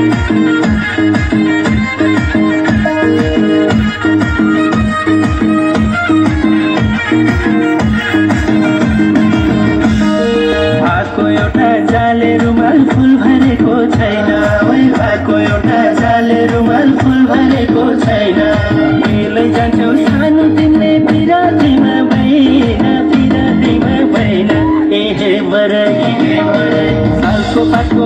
भाको एउटा जाले रुमाल फुल भरेको छैन, भाको एउटा जाले रुमाल फुल भरेको छैन। मिलै जान्छौ सानो तिमीले पिरातीमा भएन, पिरातीमा भएन। ए हे मरै सालको पातको